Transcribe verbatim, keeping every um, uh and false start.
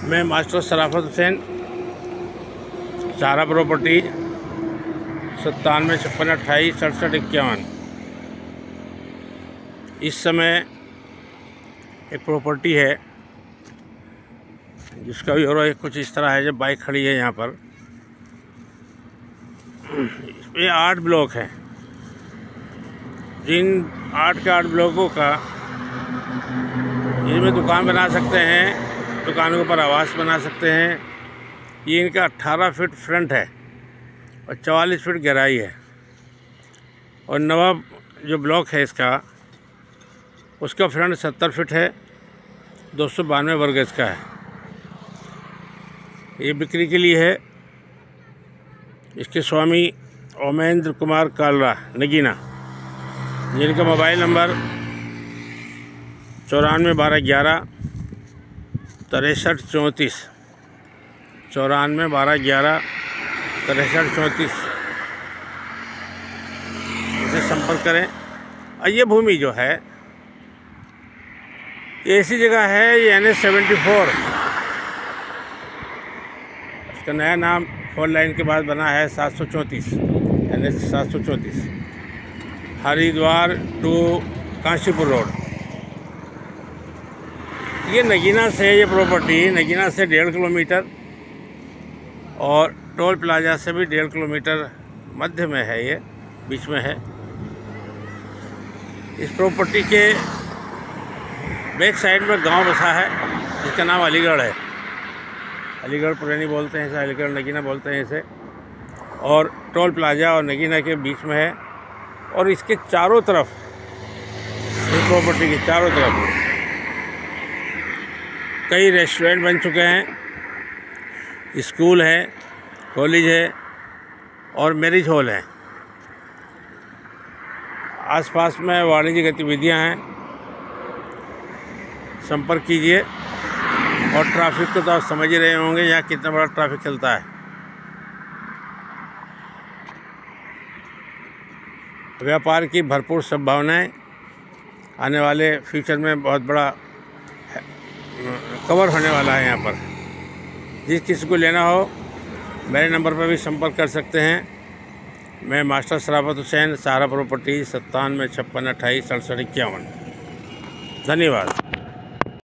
मैं मास्टर शराफत हुसैन, सहारा प्रॉपर्टी, सत्तानवे छप्पन अट्ठाईस सड़सठ इक्यावन। इस समय एक प्रॉपर्टी है जिसका ब्यौरा कुछ इस तरह है। जब बाइक खड़ी है यहाँ पर, इसमें आठ ब्लॉक हैं। जिन आठ के आठ ब्लॉकों का इनमें दुकान बना सकते हैं, दुकानों के ऊपर आवास बना सकते हैं। ये इनका अट्ठारह फीट फ्रंट है और चवालीस फीट गहराई है। और नवा जो ब्लॉक है इसका, उसका फ्रंट सत्तर फीट है, दो सौ बानवे वर्ग गज का है। ये बिक्री के लिए है। इसके स्वामी ओमेंद्र कुमार कालरा नगीना, जिनका मोबाइल नंबर चौरानवे बारह ग्यारह तिरसठ चौंतीस चौरानवे बारह ग्यारह तिरसठ चौंतीस से संपर्क करें। और ये भूमि जो है, ये ऐसी जगह है, ये एन एच सेवेंटी फोर, इसका नया नाम फोर लाइन के बाद बना है सात सौ चौंतीस, एन एच सात सौ चौंतीस, हरिद्वार टू काशीपुर रोड। ये नगीना से, ये प्रॉपर्टी नगीना से डेढ़ किलोमीटर और टोल प्लाजा से भी डेढ़ किलोमीटर मध्य में है, ये बीच में है। इस प्रॉपर्टी के बैक साइड में गांव बसा है जिसका नाम अलीगढ़ है। अलीगढ़ पुरानी बोलते हैं इसे, अलीगढ़ नगीना बोलते हैं इसे। और टोल प्लाजा और नगीना के बीच में है। और इसके चारों तरफ, इस प्रॉपर्टी के चारों तरफ कई रेस्टोरेंट बन चुके हैं, स्कूल है, कॉलेज है और मैरिज हॉल है। आसपास में वाणिज्य गतिविधियां हैं। संपर्क कीजिए। और ट्रैफिक को तो आप समझ ही रहे होंगे यहाँ कितना बड़ा ट्रैफिक चलता है। व्यापार की भरपूर संभावनाएं, आने वाले फ्यूचर में बहुत बड़ा कवर होने वाला है यहाँ पर। जिस किसी को लेना हो मेरे नंबर पर भी संपर्क कर सकते हैं। मैं मास्टर शराफत हुसैन, सहारा प्रॉपर्टी, सत्तानवे छप्पन अट्ठाईस सड़सठ इक्यावन। धन्यवाद।